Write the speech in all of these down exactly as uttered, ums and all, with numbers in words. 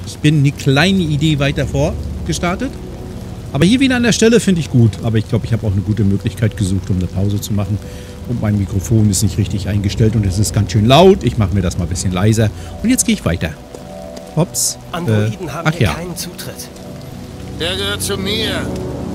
Ich bin eine kleine Idee weiter vorgestartet. Aber hier wieder an der Stelle finde ich gut. Aber ich glaube, ich habe auch eine gute Möglichkeit gesucht, um eine Pause zu machen. Und mein Mikrofon ist nicht richtig eingestellt und es ist ganz schön laut. Ich mache mir das mal ein bisschen leiser. Und jetzt gehe ich weiter. Hops. Androiden äh, haben ach hier ja. keinen Zutritt. Der gehört zu mir.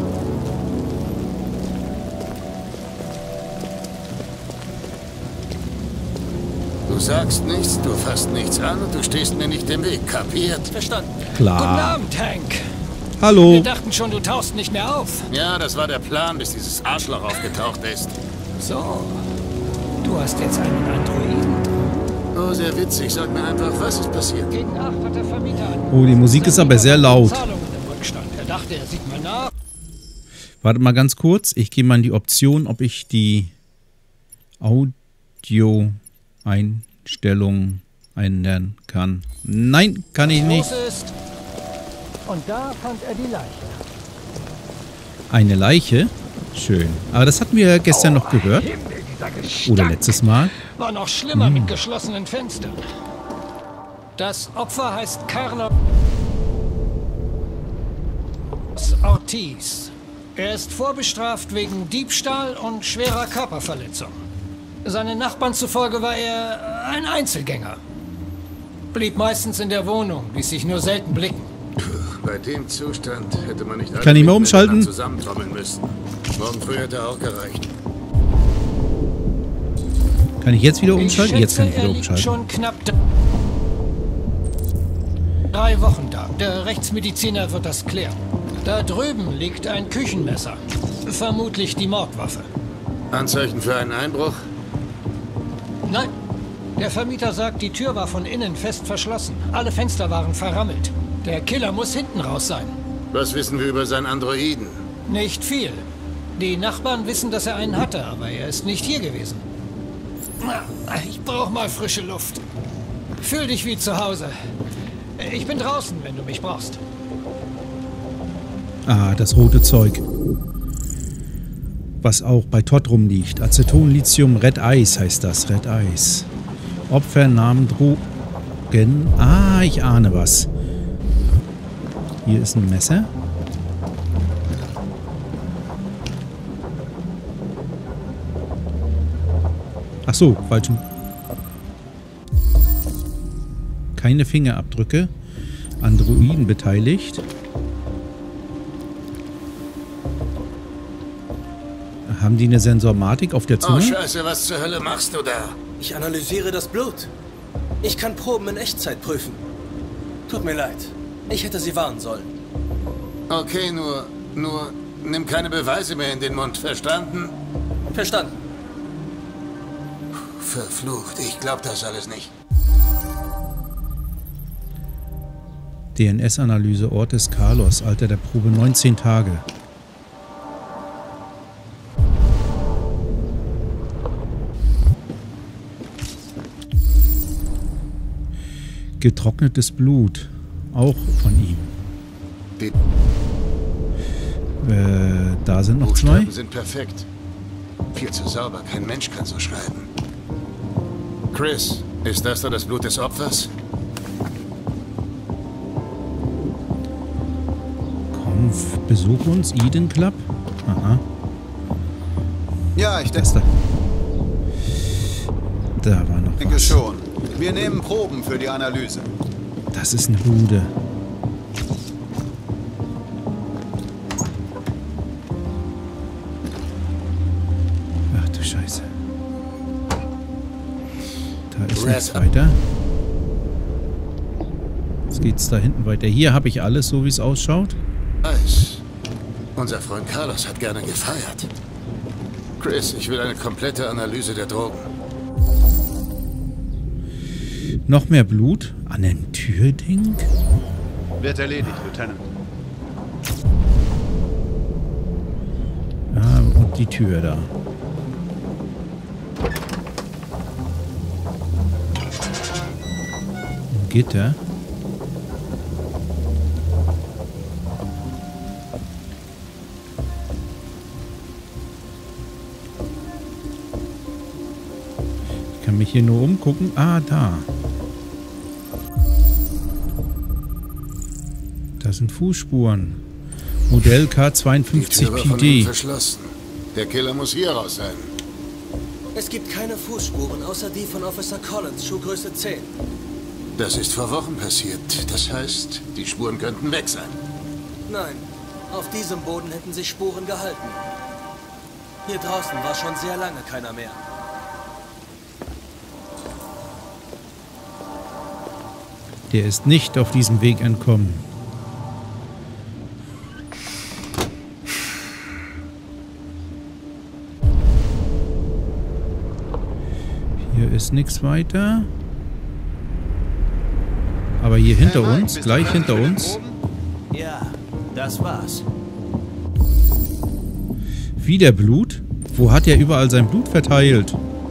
Du sagst nichts, du fasst nichts an und du stehst mir nicht im Weg. Kapiert? Verstanden. Klar. Guten Abend, Tank. Hallo. Wir dachten schon, du tauchst nicht mehr auf. Ja, das war der Plan, bis dieses Arschloch aufgetaucht ist. So. Du hast jetzt einen Androiden. Oh, sehr witzig. Sag mir einfach, was ist passiert? Gegen acht hat der Vermieter an. Oh, die Musik ist aber sehr laut. Zahlungen im Rückstand. Er dachte, er sieht mal nach. Warte mal ganz kurz. Ich gehe mal in die Option, ob ich die Audio-Einstellung ändern kann. Nein, kann ich nicht. Ist. Und da fand er die Leiche. Eine Leiche? Schön. Aber das hatten wir gestern noch gehört. Oder letztes Mal. War noch schlimmer hm. mit geschlossenen Fenstern. Das Opfer heißt Carlos Ortiz. Er ist vorbestraft wegen Diebstahl und schwerer Körperverletzung. Seinen Nachbarn zufolge war er ein Einzelgänger. Blieb meistens in der Wohnung, ließ sich nur selten blicken. Bei dem Zustand hätte man nicht alle Kann ich mal umschalten? zusammentrommeln müssen. Morgen früh hätte auch gereicht. Kann ich jetzt wieder umschalten? Ich jetzt kann ich schätze, wieder er liegt umschalten. schon knapp drei Wochen da. Der Rechtsmediziner wird das klären. Da drüben liegt ein Küchenmesser. Vermutlich die Mordwaffe. Anzeichen für einen Einbruch? Nein. Der Vermieter sagt, die Tür war von innen fest verschlossen. Alle Fenster waren verrammelt. Der Killer muss hinten raus sein. Was wissen wir über seinen Androiden? Nicht viel. Die Nachbarn wissen, dass er einen hatte, aber er ist nicht hier gewesen. Ich brauche mal frische Luft. Fühl dich wie zu Hause. Ich bin draußen, wenn du mich brauchst. Ah, das rote Zeug. Was auch bei Todd rumliegt. Aceton, Lithium, Red Ice heißt das. Red Ice. Opfer, Namen, Drogen. Ah, ich ahne was. Hier ist ein Messer. Ach so, falschen. Keine Fingerabdrücke. Androiden beteiligt. Haben die eine Sensormatik auf der Zunge? Oh, Scheiße, was zur Hölle machst du da? Ich analysiere das Blut. Ich kann Proben in Echtzeit prüfen. Tut mir leid. Ich hätte sie warnen sollen. Okay, nur, nur, nimm keine Beweise mehr in den Mund, verstanden? Verstanden. Verflucht, ich glaub das alles nicht. D N S-Analyse, Ort des Carlos, Alter der Probe neunzehn Tage. Getrocknetes Blut, auch von ihm. Die äh, da sind noch Buchstaben zwei. sind perfekt. Viel zu sauber, kein Mensch kann so schreiben. Chris, ist das da das Blut des Opfers? Komm, besuch uns, Eden Club. Aha. Ja, ich Das denke da. Da war noch was. schon. Wir nehmen Proben für die Analyse. Das ist eine Bude. Ach du Scheiße. Da ist nichts weiter. Jetzt geht's da hinten weiter. Hier habe ich alles, so wie es ausschaut. Nice. Unser Freund Carlos hat gerne gefeiert. Chris, ich will eine komplette Analyse der Drogen. Noch mehr Blut an dem Türding. Wird erledigt, Lieutenant. Ah, und die Tür da. Ein Gitter. Ich kann mich hier nur umgucken. Ah, da. Das sind Fußspuren. Modell K zweiundfünfzig P D. Verschlossen. Der Killer muss hier raus sein. Es gibt keine Fußspuren, außer die von Officer Collins, Schuhgröße zehn. Das ist vor Wochen passiert. Das heißt, die Spuren könnten weg sein. Nein, auf diesem Boden hätten sich Spuren gehalten. Hier draußen war schon sehr lange keiner mehr. Der ist nicht auf diesem Weg entkommen. Hier ist nichts weiter. Aber hier hinter Hey Mike, uns, bist gleich du hinter fertig mit uns. den Proben? Ja, das war's. Wieder Blut? Wo hat er überall sein Blut verteilt?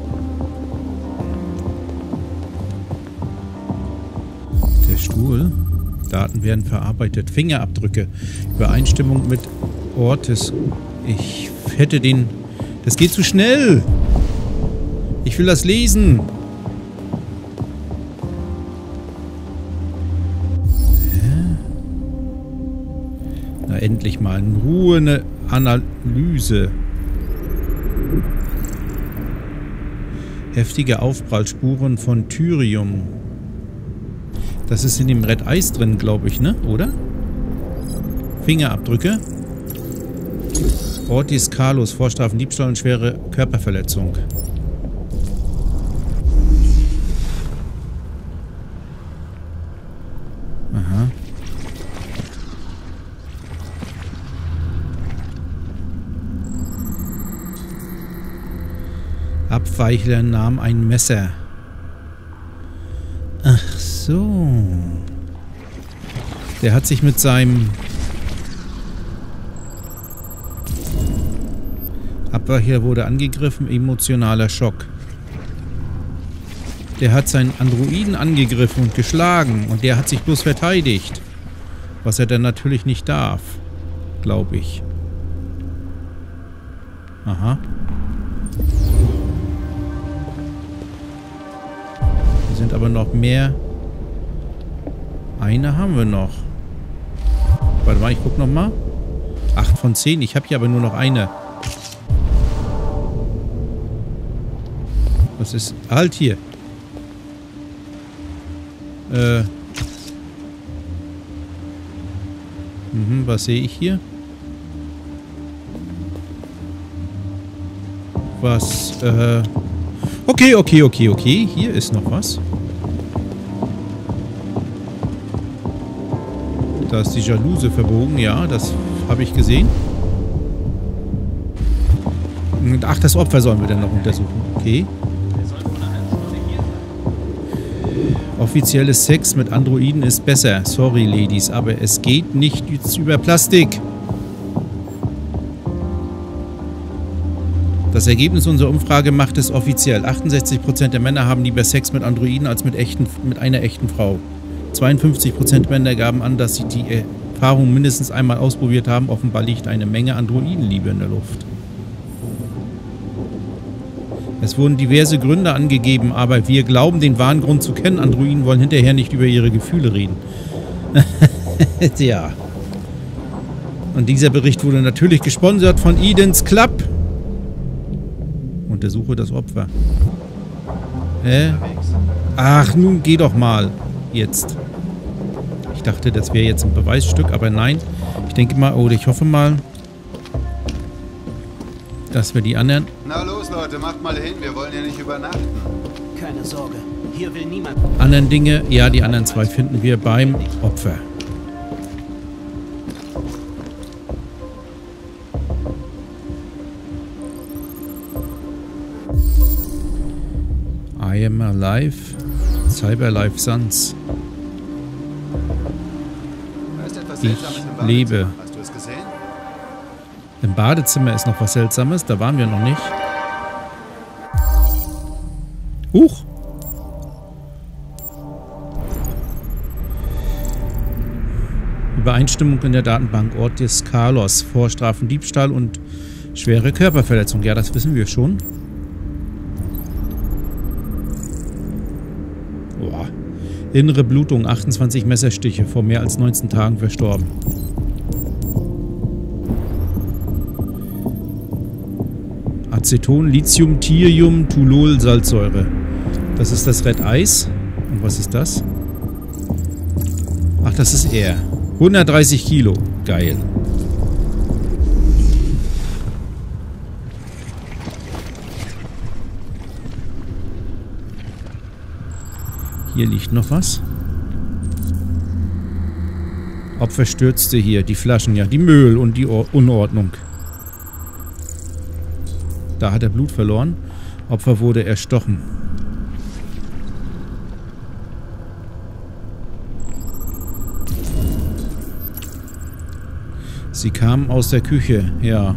Der Stuhl. Daten werden verarbeitet. Fingerabdrücke. Übereinstimmung mit Ortes. Ich hätte den... Das geht zu schnell. Ich will das lesen. Hä? Na, endlich mal in Ruhe eine Analyse. Heftige Aufprallspuren von Thyrium. Das ist in dem Red Eis drin, glaube ich, ne? Oder? Fingerabdrücke. Ortis Carlos, Vorstrafen, Diebstahl und schwere Körperverletzung. Aha. Abweichler nahm ein Messer. Ach so. Der hat sich mit seinem Abweichler wurde angegriffen, emotionaler Schock. Der hat seinen Androiden angegriffen und geschlagen und der hat sich bloß verteidigt. Was er dann natürlich nicht darf. Glaube ich. Aha. Hier sind aber noch mehr. Eine haben wir noch. Warte mal, ich guck noch mal. acht von zehn. Ich habe hier aber nur noch eine. Was ist... Halt hier. Äh. Mhm, was sehe ich hier? Was, äh... Okay, okay, okay, okay. Hier ist noch was. Da ist die Jalouse verbogen. Ja, das habe ich gesehen. Ach, das Opfer sollen wir dann noch untersuchen. Okay. Offizielles Sex mit Androiden ist besser. Sorry, Ladies, aber es geht nicht über Plastik. Das Ergebnis unserer Umfrage macht es offiziell. achtundsechzig Prozent der Männer haben lieber Sex mit Androiden als mit, echten, mit einer echten Frau. zweiundfünfzig Prozent der Männer gaben an, dass sie die Erfahrung mindestens einmal ausprobiert haben. Offenbar liegt eine Menge Androidenliebe in der Luft. Es wurden diverse Gründe angegeben, aber wir glauben, den wahren Grund zu kennen. Androiden wollen hinterher nicht über ihre Gefühle reden. Tja. Und dieser Bericht wurde natürlich gesponsert von Eden's Club. Untersuche das Opfer. Hä? Ach, nun geh doch mal. Jetzt. Ich dachte, das wäre jetzt ein Beweisstück, aber nein. Ich denke mal, oder ich hoffe mal, dass wir die anderen... Na los, Leute, macht mal hin. Wir wollen ja nicht übernachten. Keine Sorge, hier will niemand... Anderen Dinge, ja, die anderen zwei finden wir beim Opfer. I am alive. Cyberlife Sans. Da ist etwas Ich Seltsames im Badezimmer. lebe. Hast du es gesehen? Im Badezimmer ist noch was Seltsames. Da waren wir noch nicht. Huch! Übereinstimmung in der Datenbank. Ortis Carlos. Vorstrafen, Diebstahl und schwere Körperverletzung. Ja, das wissen wir schon. Innere Blutung, achtundzwanzig Messerstiche, vor mehr als neunzehn Tagen verstorben. Aceton, Lithium, Thium, Tolol, Salzsäure. Das ist das Red Eis. Und was ist das? Ach, das ist er. hundertdreißig Kilo. Geil. Hier liegt noch was. Opfer stürzte hier. Die Flaschen, ja. Die Müll und die Or- Unordnung. Da hat er Blut verloren. Opfer wurde erstochen. Sie kamen aus der Küche, ja.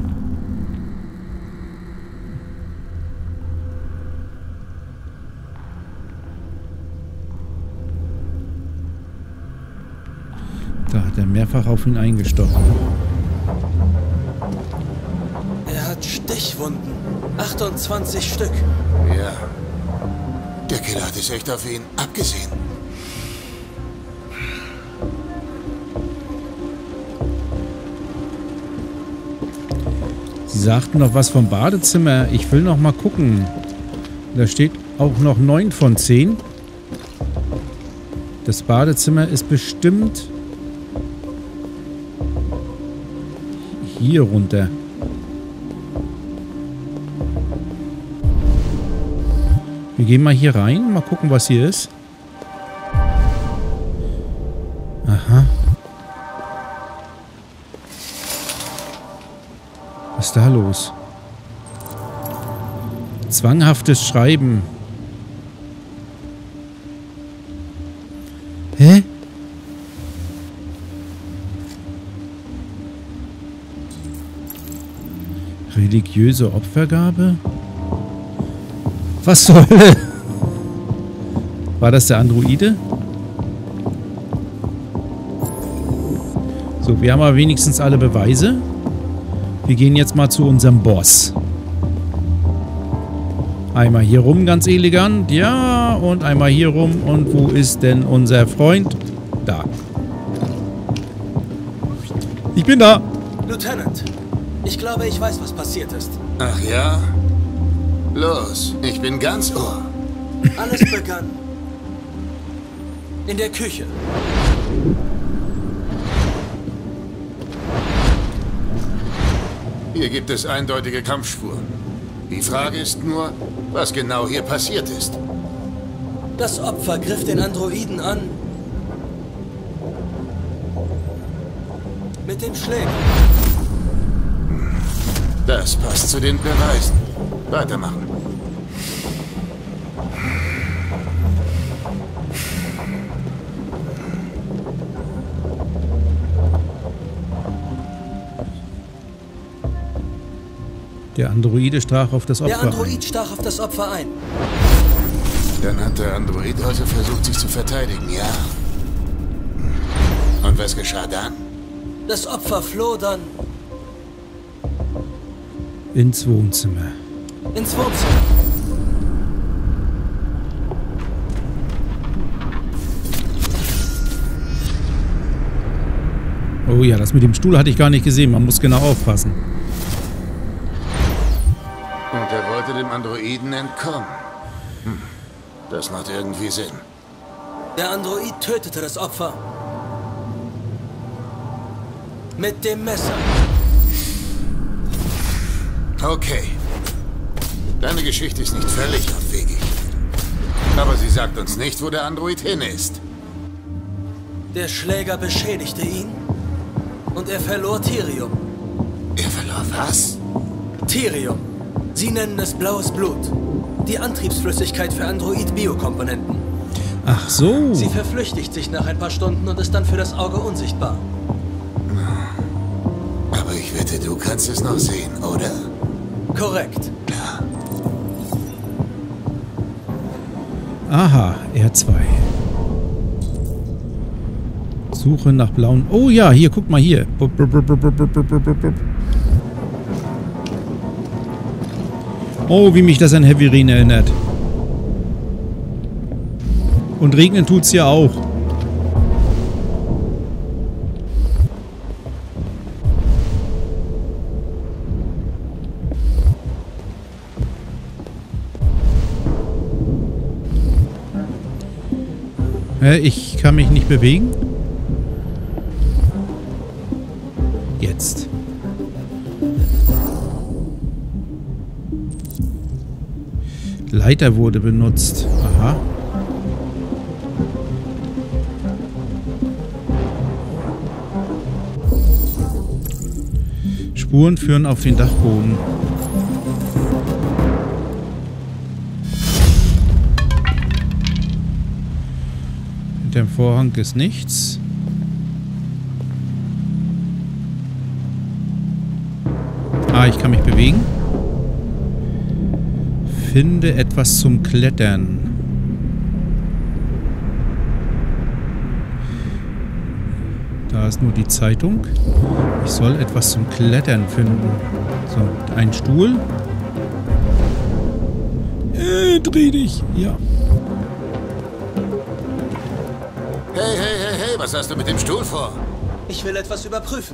Da hat er mehrfach auf ihn eingestochen. Er hat Stichwunden. achtundzwanzig Stück. Ja. Der Killer hat es echt auf ihn abgesehen. Sie sagten noch was vom Badezimmer. Ich will noch mal gucken. Da steht auch noch neun von zehn. Das Badezimmer ist bestimmt hier runter. Wir gehen mal hier rein. Mal gucken, was hier ist. Aha. Was ist da los? Zwanghaftes Schreiben. Hä? Religiöse Opfergabe? Was soll? War das der Androide? So, wir haben aber wenigstens alle Beweise. Wir gehen jetzt mal zu unserem Boss. Einmal hier rum, ganz elegant. Ja, und einmal hier rum. Und wo ist denn unser Freund? Da. Ich bin da. Lieutenant, ich glaube, ich weiß, was passiert ist. Ach ja? Los, ich bin ganz ohr. Alles begann in der Küche. Hier gibt es eindeutige Kampfspuren. Die Frage ist nur, was genau hier passiert ist. Das Opfer griff den Androiden an. Mit dem Schläger. Das passt zu den Beweisen. Weitermachen. Der Androide stach auf das Opfer Der Android ein. stach auf das Opfer ein. Dann hat der Android also versucht, sich zu verteidigen, ja? Und was geschah dann? Das Opfer floh dann Ins Wohnzimmer. ins Wohnzimmer. Oh ja, das mit dem Stuhl hatte ich gar nicht gesehen. Man muss genau aufpassen. Und er wollte dem Androiden entkommen. Hm. Das macht irgendwie Sinn. Der Android tötete das Opfer. Mit dem Messer. Okay. Deine Geschichte ist nicht völlig abwegig. Aber sie sagt uns nicht, wo der Android hin ist. Der Schläger beschädigte ihn und er verlor Thirium. Er verlor was? Thirium. Sie nennen es blaues Blut. Die Antriebsflüssigkeit für Android-Biokomponenten. Ach so. Sie verflüchtigt sich nach ein paar Stunden und ist dann für das Auge unsichtbar. Aber ich wette, du kannst es noch sehen, oder? Korrekt. Ja. Aha, R zwei. Suche nach blauen... Oh ja, hier, guck mal hier. Oh, wie mich das an Heavy Rain erinnert. Und regnen tut's ja auch. Hä, ich kann mich nicht bewegen? Jetzt. Leiter wurde benutzt. Aha. Spuren führen auf den Dachboden. Hinter dem Vorhang ist nichts. Ah, ich kann mich bewegen. Finde etwas zum Klettern. Da ist nur die Zeitung. Ich soll etwas zum Klettern finden. So, ein Stuhl. Äh, dreh dich. Ja. Hey, hey, hey, hey, was hast du mit dem Stuhl vor? Ich will etwas überprüfen.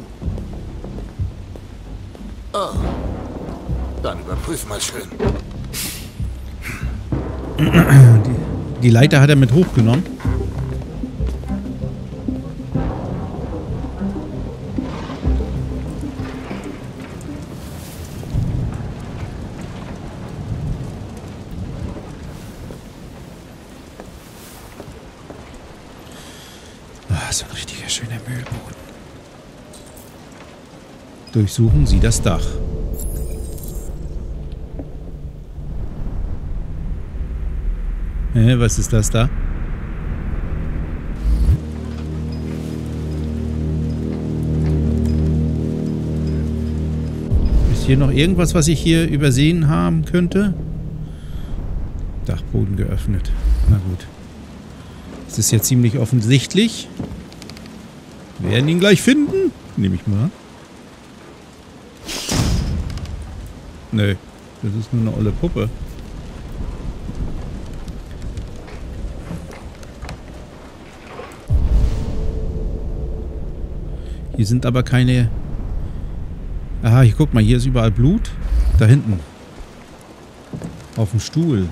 Oh. Dann überprüf mal schön. Die, die Leiter hat er mit hochgenommen. Ah, so ein richtiger schöner Müllboden. Durchsuchen Sie das Dach. Hä, was ist das da? Ist hier noch irgendwas, was ich hier übersehen haben könnte? Dachboden geöffnet. Na gut. Es ist ja ziemlich offensichtlich. Wir werden ihn gleich finden. Nehme ich mal. Nö. Das ist nur eine olle Puppe. Hier sind aber keine... Aha, hier guck mal, hier ist überall Blut. Da hinten. Auf dem Stuhl.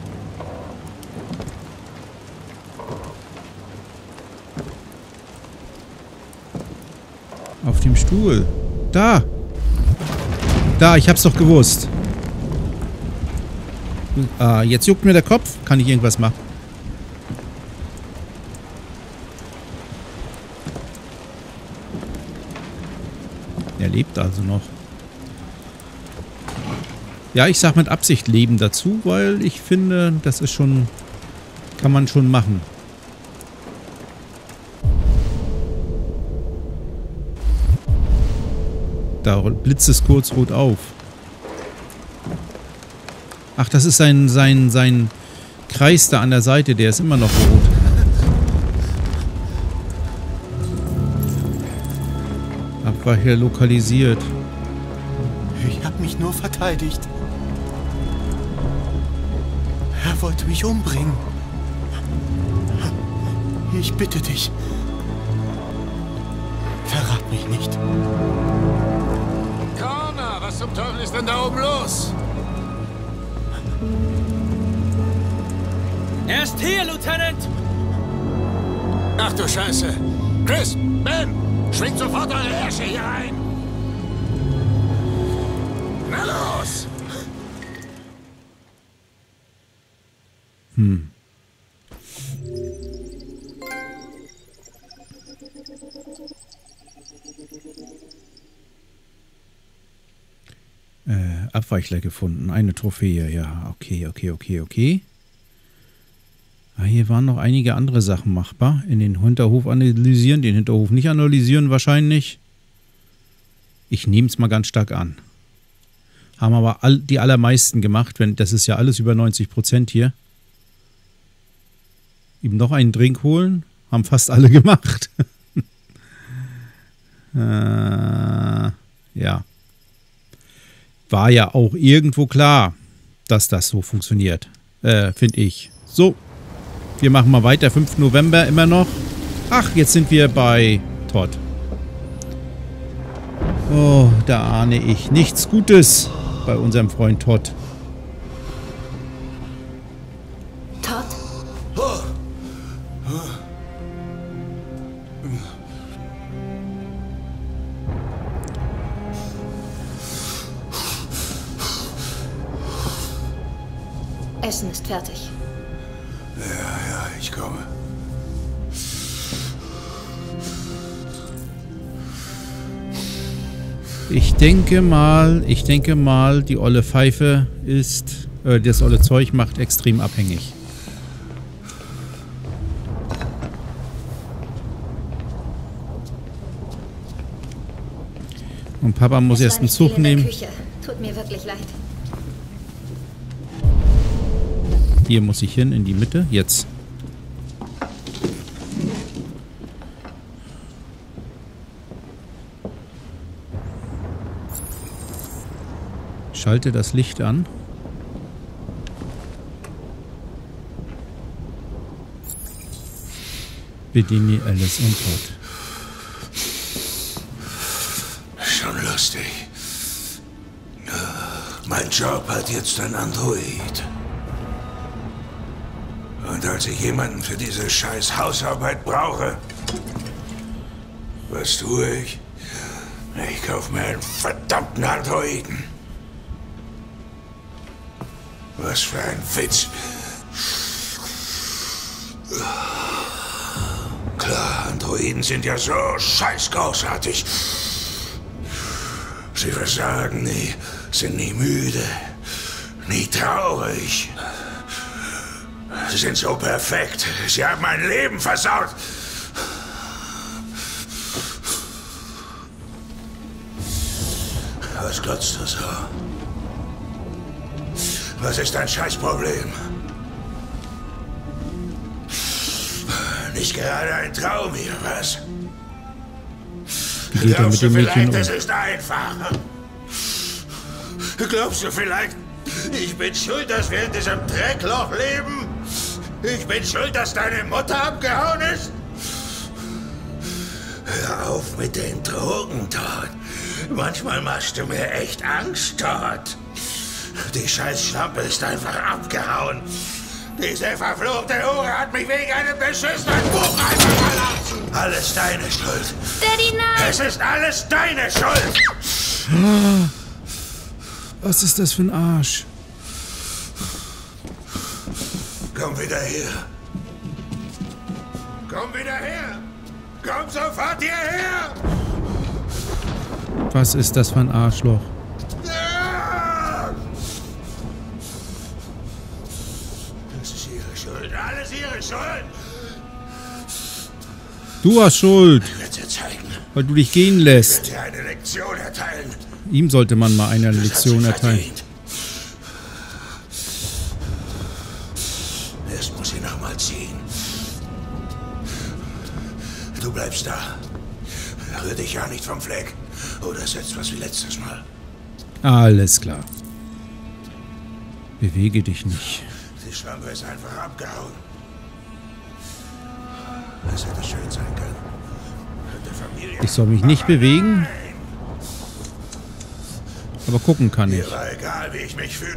Auf dem Stuhl. Da! Da, ich hab's doch gewusst. Ah, jetzt juckt mir der Kopf. Kann ich irgendwas machen? Er lebt also noch. Ja, ich sag mit Absicht Leben dazu, weil ich finde, das ist schon... Kann man schon machen. Da blitzt es kurz rot auf. Ach, das ist sein, sein, sein Kreis da an der Seite, der ist immer noch rot. Abweicher lokalisiert. Ich habe mich nur verteidigt. Er wollte mich umbringen. Ich bitte dich. Verrat mich nicht. Connor, was zum Teufel ist denn da oben los? Er ist hier, Lieutenant! Ach du Scheiße. Chris, Ben, schwingt sofort eure Ärsche hier rein. Na los! Hm. Äh, Abweichler gefunden. Eine Trophäe. Ja, okay, okay, okay, okay. Ah, hier waren noch einige andere Sachen machbar. In den Hinterhof analysieren, den Hinterhof nicht analysieren wahrscheinlich. Ich nehme es mal ganz stark an. Haben aber all, die allermeisten gemacht. Wenn, das ist ja alles über neunzig Prozent hier. Eben noch einen Drink holen. Haben fast alle gemacht. äh, ja. War ja auch irgendwo klar, dass das so funktioniert. Äh, finde ich. So. Wir machen mal weiter. fünften November immer noch. Ach, jetzt sind wir bei Todd. Oh, da ahne ich nichts Gutes bei unserem Freund Todd. Todd? Essen ist fertig. Ja, ja, ich komme. Ich denke mal, ich denke mal, die olle Pfeife ist, äh, das olle Zeug macht extrem abhängig. Und Papa muss erst einen Zug nehmen. Tut mir wirklich leid. Hier muss ich hin, in die Mitte. Jetzt. Schalte das Licht an. Bediene Alice und Todd. Schon lustig. Mein Job hat jetzt ein Android. Und als ich jemanden für diese scheiß Hausarbeit brauche, was tue ich? Ich kaufe mir einen verdammten Androiden. Was für ein Witz. Klar, Androiden sind ja so scheiß großartig. Sie versagen nie, sind nie müde, nie traurig. Sie sind so perfekt. Sie haben mein Leben versaut. Was glotzt du so? Was ist dein Scheißproblem? Nicht gerade ein Traum hier, was? Wie geht er mit dem Mädchen um? Das ist einfach. Glaubst du vielleicht, ich bin schuld, dass wir in diesem Dreckloch leben? Ich bin schuld, dass deine Mutter abgehauen ist? Hör auf mit den Drogen, Todd. Manchmal machst du mir echt Angst, Todd. Die scheiß Schlampe ist einfach abgehauen. Diese verfluchte Hure hat mich wegen einem beschissenen Buch einfach verlassen. Alles deine Schuld. Daddy, nein! Es ist alles deine Schuld. Was ist das für ein Arsch? Komm wieder her. Komm wieder her. Komm sofort hierher. Was ist das für ein Arschloch? Das ist ihre Schuld. Alles ihre Schuld. Du hast Schuld, Ich werde dir zeigen. weil du dich gehen Ich lässt. werde dir eine Lektion erteilen. Ihm sollte man mal eine Das hat Lektion sie erteilen. verdient. Erst muss ich noch mal ziehen. Du bleibst da. Rühr dich ja nicht vom Fleck. Oder setzt was wie letztes Mal. Alles klar. Bewege dich nicht. Die Schlampe ist einfach abgehauen. Es hätte schön sein können. Mit der Familie. Ich soll mich nicht bewegen, aber gucken kann ich. Mir war egal, wie ich mich fühle.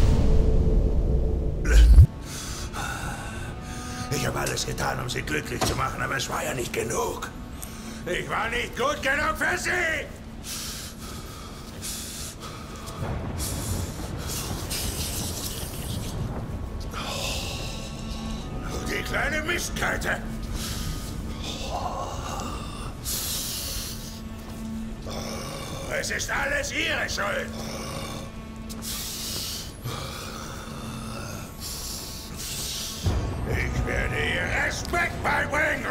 Ich habe alles getan, um sie glücklich zu machen, aber es war ja nicht genug. Ich war nicht gut genug für sie! Oh, die kleine Mistkarte! Oh, es ist alles ihre Schuld! Ich werde ihr Respekt beibringen!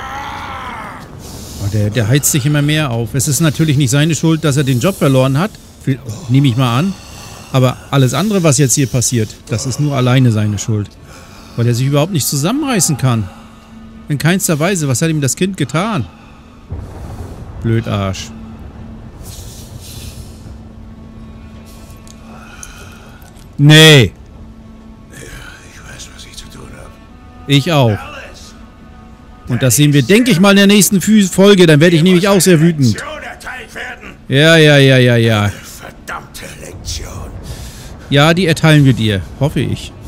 Oh, der, der heizt sich immer mehr auf. Es ist natürlich nicht seine Schuld, dass er den Job verloren hat. Nehme ich mal an. Aber alles andere, was jetzt hier passiert, das ist nur alleine seine Schuld. Weil er sich überhaupt nicht zusammenreißen kann. In keinster Weise. Was hat ihm das Kind getan? Blödarsch. Nee. Ja, ich weiß, was ich zu tun habe. Ich auch. Und das sehen wir, denke ich mal, in der nächsten Folge. Dann werde ich nämlich auch sehr wütend. Ja, ja, ja, ja, ja. Verdammte Lektion. Ja, die erteilen wir dir. Hoffe ich.